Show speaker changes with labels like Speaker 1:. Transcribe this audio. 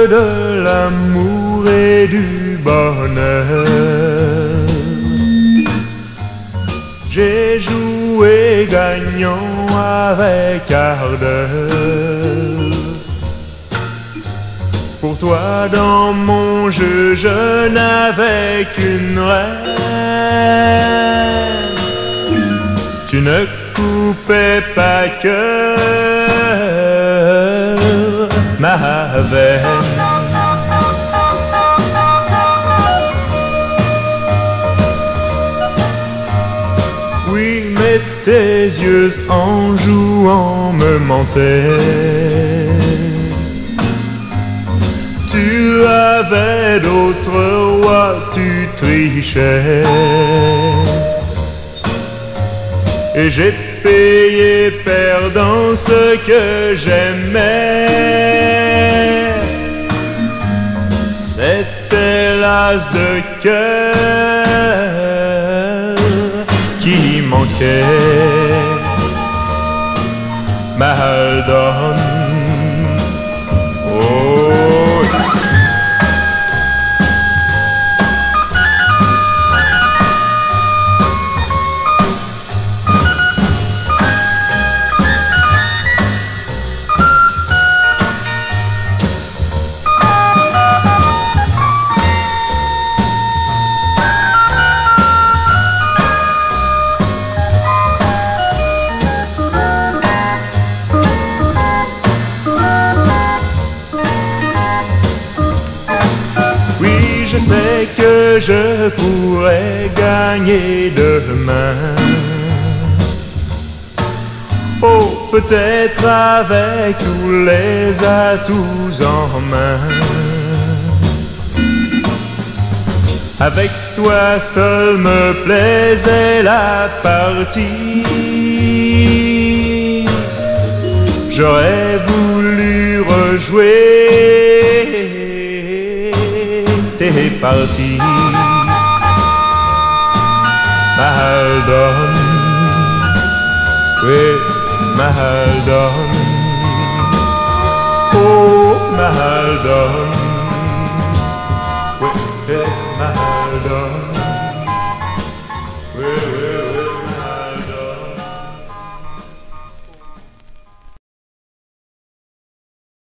Speaker 1: de l'amour et du bonheur. J'ai joué gagnant avec ardeur. Pour toi dans mon jeu je n'avais qu'une reine. Tu ne coupais pas que ma veine. Oui, mais tes yeux en jouant me mentaient. Tu avais d'autres rois, tu trichais. Et j'ai payé perdant ce que j'aimais. C'était l'as de cœur qui manquait. Maldonne. Oh. Je sais que je pourrais gagner demain. Oh, peut-être avec tous les atouts en main. Avec toi seul me plaisait la partie. J'aurais voulu rejouer tes parties. Maldonne, oui, Maldonne, oh Maldonne.